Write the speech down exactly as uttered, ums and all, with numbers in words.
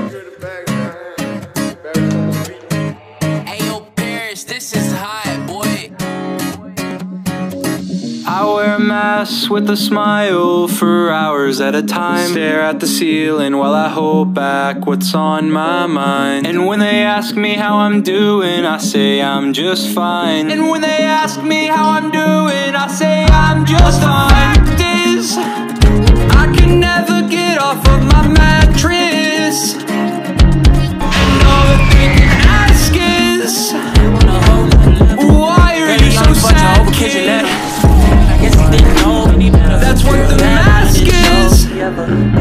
Ayo, Paris, this is hot, boy. I wear a mask with a smile for hours at a time. Stare at the ceiling while I hold back what's on my mind. And when they ask me how I'm doing, I say I'm just fine. And when they ask me how I'm doing, I say I'm just fine. Fact is, I can never get off of my mattress. And all that they can ask is, why are you so sad, kid? That's what the mask is.